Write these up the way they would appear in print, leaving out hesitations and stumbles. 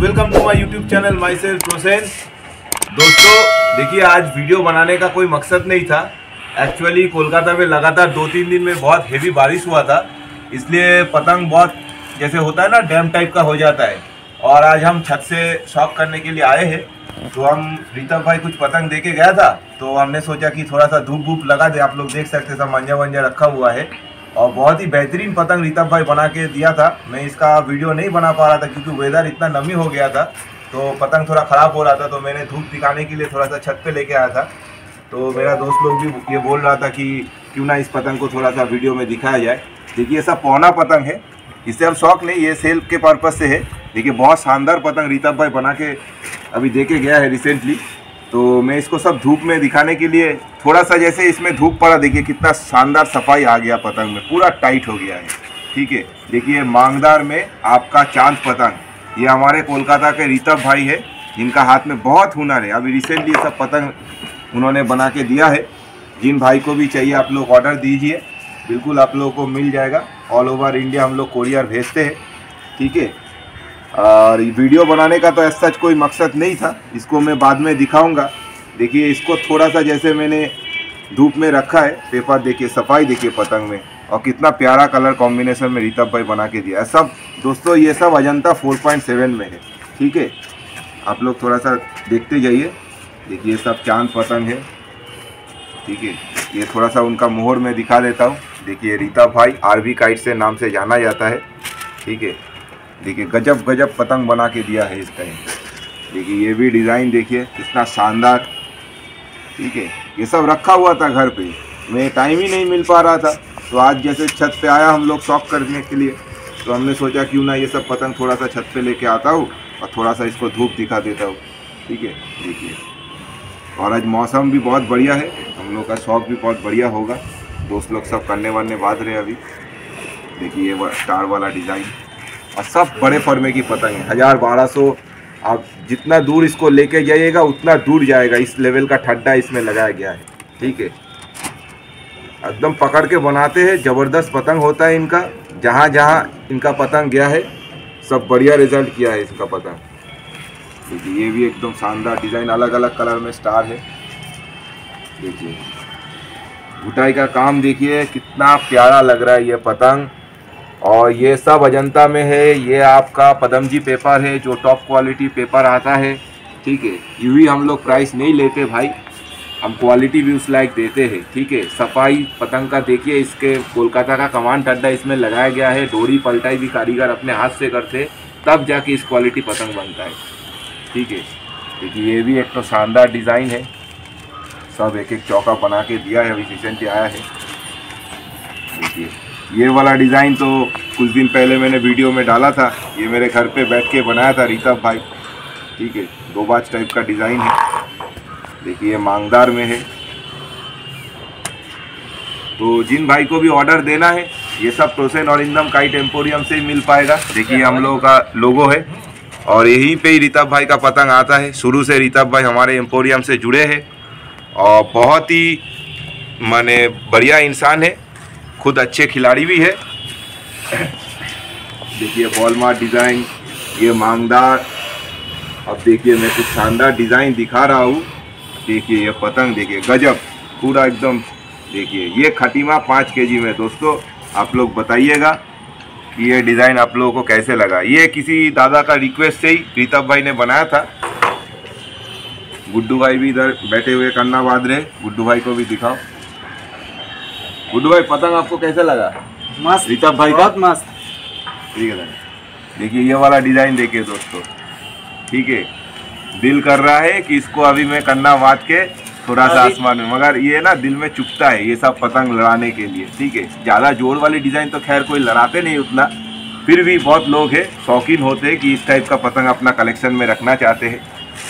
Welcome to my YouTube channel myself Prosen. दोस्तों देखिए, आज वीडियो बनाने का कोई मकसद नहीं था। एक्चुअली कोलकाता में लगातार 2-3 दिन में बहुत हेवी बारिश हुआ था, इसलिए पतंग बहुत जैसे होता है ना डैम टाइप का हो जाता है। और आज हम छत से शौक करने के लिए आए हैं, तो हम रीतम भाई कुछ पतंग दे के गया था, तो हमने सोचा कि थोड़ा सा धूप वूप लगा दे। आप लोग देख सकते सब मंजा वंजा रखा हुआ है और बहुत ही बेहतरीन पतंग रीतम भाई बना के दिया था। मैं इसका वीडियो नहीं बना पा रहा था क्योंकि वेदर इतना नमी हो गया था, तो पतंग थोड़ा ख़राब हो रहा था, तो मैंने धूप दिखाने के लिए थोड़ा सा छत पे लेके आया था। तो मेरा दोस्त लोग भी ये बोल रहा था कि क्यों ना इस पतंग को थोड़ा सा वीडियो में दिखाया जाए। देखिए ये सब पौना पतंग है, इससे अब शौक नहीं, ये सेल के पर्पज़ से है। देखिए बहुत शानदार पतंग रीतम भाई बना के अभी दे के गया है रिसेंटली, तो मैं इसको सब धूप में दिखाने के लिए थोड़ा सा जैसे इसमें धूप पड़ा, देखिए कितना शानदार सफाई आ गया पतंग में, पूरा टाइट हो गया है। ठीक है, देखिए मांगदार में आपका चांद पतंग, ये हमारे कोलकाता के रीतम भाई है जिनका हाथ में बहुत हुनर है। अभी रिसेंटली ये सब पतंग उन्होंने बना के दिया है। जिन भाई को भी चाहिए आप लोग ऑर्डर दीजिए, बिल्कुल आप लोगों को मिल जाएगा। ऑल ओवर इंडिया हम लोग कोरियर भेजते हैं। ठीक है, और वीडियो बनाने का तो ऐसा कोई मकसद नहीं था, इसको मैं बाद में दिखाऊंगा। देखिए इसको थोड़ा सा जैसे मैंने धूप में रखा है पेपर, देखिए सफाई देखिए पतंग में, और कितना प्यारा कलर कॉम्बिनेशन में रीतम भाई बना के दिया है। सब दोस्तों ये सब अजंता 4.7 में है। ठीक है, आप लोग थोड़ा सा देखते जाइए। देखिए ये सब चांद पतंग है। ठीक है, ये थोड़ा सा उनका मोहर में दिखा देता हूँ। देखिए रीतम भाई आरवी काइट से नाम से जाना जाता है। ठीक है, देखिए गजब गजब पतंग बना के दिया है इस टाइम। देखिए ये भी डिज़ाइन देखिए कितना शानदार। ठीक है, ये सब रखा हुआ था घर पे, मैं टाइम ही नहीं मिल पा रहा था, तो आज जैसे छत पे आया हम लोग शौक करने के लिए, तो हमने सोचा क्यों ना ये सब पतंग थोड़ा सा छत पे लेके आता हूँ और थोड़ा सा इसको धूप दिखा देता हूँ। ठीक है, देखिए और आज मौसम भी बहुत बढ़िया है, हम लोग का शौक भी बहुत बढ़िया होगा। दोस्त लोग सब करने वरने बांध रहे अभी। देखिए ये स्टार वाला डिज़ाइन, और सब बड़े फर्मे की पतंग है। 1000-1200, आप जितना दूर इसको लेके जाइएगा उतना दूर जाएगा। इस लेवल का ठड्डा इसमें लगाया गया है। ठीक है, एकदम पकड़ के बनाते हैं, ज़बरदस्त पतंग होता है इनका। जहाँ जहाँ इनका पतंग गया है सब बढ़िया रिजल्ट किया है इसका पतंग। देखिए ये भी एकदम शानदार डिज़ाइन, अलग अलग कलर में स्टार है। देखिए घुटाई का काम देखिए कितना प्यारा लग रहा है ये पतंग, और ये सब अजंता में है। ये आपका पदमजी पेपर है जो टॉप क्वालिटी पेपर आता है। ठीक है, यूँ ही हम लोग प्राइस नहीं लेते भाई, हम क्वालिटी भी उस लायक देते हैं। ठीक है, सफाई पतंग का देखिए, इसके कोलकाता का कमान ठड्डा इसमें लगाया गया है। डोरी पलटाई भी कारीगर अपने हाथ से करते, तब जाके इस क्वालिटी पतंग बनता है। ठीक है, देखिए ये भी एक तो शानदार डिज़ाइन है, सब एक एक चौका बना के दिया है, अभी रिसेंटली आया है। देखिए ये वाला डिज़ाइन तो कुछ दिन पहले मैंने वीडियो में डाला था, ये मेरे घर पे बैठ के बनाया था रीतम भाई। ठीक है, 2 बाज टाइप का डिज़ाइन है। देखिए ये मांगदार में है, तो जिन भाई को भी ऑर्डर देना है ये सब प्रोसेन और इंदम काइट एम्पोरियम से ही मिल पाएगा। देखिए हम लोगों का लोगो है और यहीं पे ही रीतम भाई का पतंग आता है। शुरू से रीतम भाई हमारे एम्पोरियम से जुड़े हैं और बहुत ही माने बढ़िया इंसान है, खुद अच्छे खिलाड़ी भी है। देखिए वॉलमार्ट डिज़ाइन, ये मांगदार। अब देखिए मैं कुछ शानदार डिज़ाइन दिखा रहा हूँ। देखिए ये पतंग देखिए गजब, पूरा एकदम। देखिए ये खटीमा 5 kg में। दोस्तों आप लोग बताइएगा कि ये डिज़ाइन आप लोगों को कैसे लगा। ये किसी दादा का रिक्वेस्ट से ही रीतम भाई ने बनाया था। गुड्डू भाई भी इधर बैठे हुए कन्ना बांध रहे, गुड्डू भाई को भी दिखाओ। गुड्डू भाई पतंग आपको कैसे लगा? मस्त, रीतम भाई का बहुत मस्त। ठीक है, देखिए ये वाला डिज़ाइन देखिए दोस्तों। ठीक है, दिल कर रहा है कि इसको अभी मैं कन्ना बांध के थोड़ा सा आसमान में, मगर ये ना दिल में चुभता है ये सब पतंग लड़ाने के लिए। ठीक है, ज़्यादा जोड़ वाली डिज़ाइन तो खैर कोई लड़ाते नहीं उतना, फिर भी बहुत लोग हैं शौकीन होते हैं कि इस टाइप का पतंग अपना कलेक्शन में रखना चाहते हैं,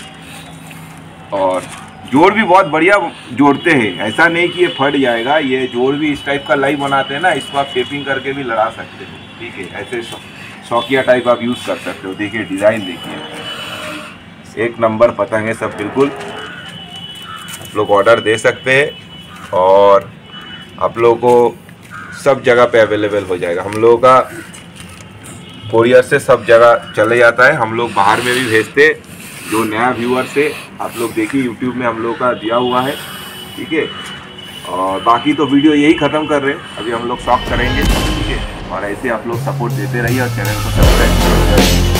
और जोड़ भी बहुत बढ़िया जोड़ते हैं। ऐसा नहीं कि ये फट जाएगा, ये जोड़ भी इस टाइप का लाई बनाते हैं ना, इसको आप टेपिंग करके भी लड़ा सकते हो। ठीक है, ऐसे शौकिया टाइप आप यूज़ कर सकते हो। देखिए डिज़ाइन देखिए, एक नंबर पतंग है सब, बिल्कुल आप लोग ऑर्डर दे सकते हैं और आप लोगों को सब जगह पे अवेलेबल हो जाएगा। हम लोगों का कोरियर से सब जगह चले जाता है। हम लोग बाहर में भी भेजते, जो नया व्यूअर से आप लोग देखिए यूट्यूब में हम लोग का दिया हुआ है, ठीक है। और बाकी तो वीडियो यही ख़त्म कर रहे हैं, अभी हम लोग शॉप करेंगे, ठीक है। और ऐसे आप लोग सपोर्ट देते रहिए और चैनल को सब्सक्राइब करिए।